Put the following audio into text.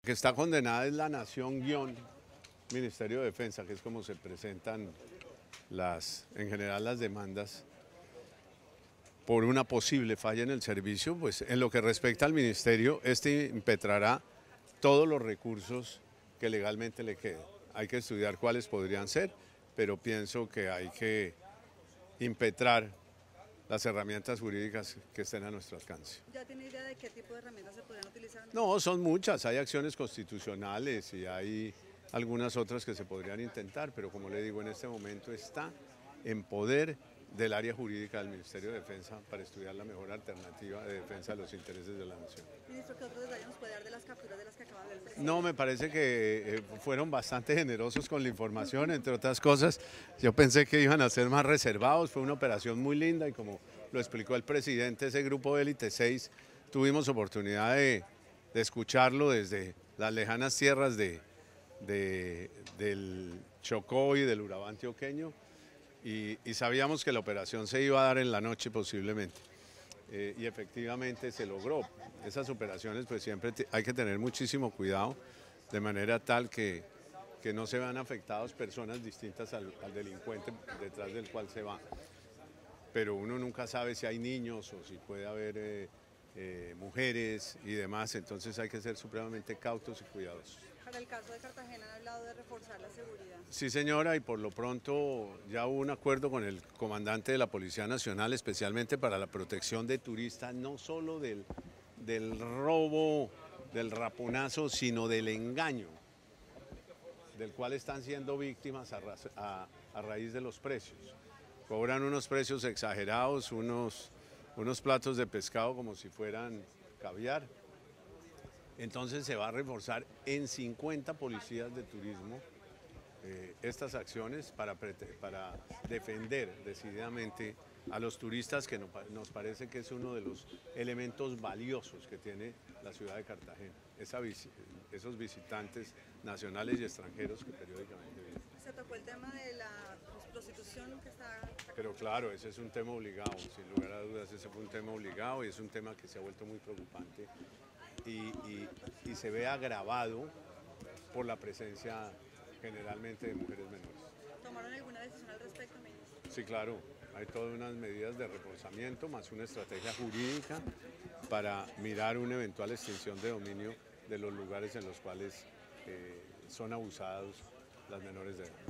que está condenada es la Nación guión Ministerio de Defensa, que es como se presentan en general las demandas por una posible falla en el servicio. Pues en lo que respecta al ministerio, este impetrará todos los recursos que legalmente le queden. Hay que estudiar cuáles podrían ser, pero pienso que hay que impetrar las herramientas jurídicas que estén a nuestro alcance. ¿Ya tiene idea de qué tipo de herramientas se podrían utilizar? No, son muchas, hay acciones constitucionales y hay algunas otras que se podrían intentar, pero como le digo, en este momento está en poder del área jurídica del Ministerio de Defensa para estudiar la mejor alternativa de defensa de los intereses de la nación. Ministro, ¿qué otros detalles nos puede dar de las capturas de las que acaba de hablar el presidente? No, me parece que fueron bastante generosos con la información, entre otras cosas. Yo pensé que iban a ser más reservados, fue una operación muy linda y como lo explicó el presidente, ese grupo de élite 6, tuvimos oportunidad de escucharlo desde las lejanas tierras del Chocó y del Urabá antioqueño y sabíamos que la operación se iba a dar en la noche posiblemente. Y efectivamente se logró. Esas operaciones pues siempre hay que tener muchísimo cuidado de manera tal que no se vean afectados personas distintas al delincuente detrás del cual se va. Pero uno nunca sabe si hay niños o si puede haber mujeres y demás, entonces hay que ser supremamente cautos y cuidadosos. Para el caso de Cartagena han hablado de reforzar la seguridad. Sí, señora, y por lo pronto ya hubo un acuerdo con el comandante de la Policía Nacional, especialmente para la protección de turistas, no solo del robo, del raponazo, sino del engaño, del cual están siendo víctimas a raíz de los precios. Cobran unos precios exagerados, unos platos de pescado como si fueran caviar. Entonces se va a reforzar en 50 policías de turismo estas acciones para defender decididamente a los turistas, que nos parece que es uno de los elementos valiosos que tiene la ciudad de Cartagena, esos visitantes nacionales y extranjeros que periódicamente vienen. Se tocó el tema de la prostitución que está... Pero claro, ese es un tema obligado, sin lugar a dudas, ese fue un tema obligado y es un tema que se ha vuelto muy preocupante y se ve agravado por la presencia generalmente de mujeres menores. ¿Tomaron alguna decisión al respecto, ministro? Sí, claro, hay todas unas medidas de reforzamiento más una estrategia jurídica para mirar una eventual extinción de dominio de los lugares en los cuales son abusados las menores de edad.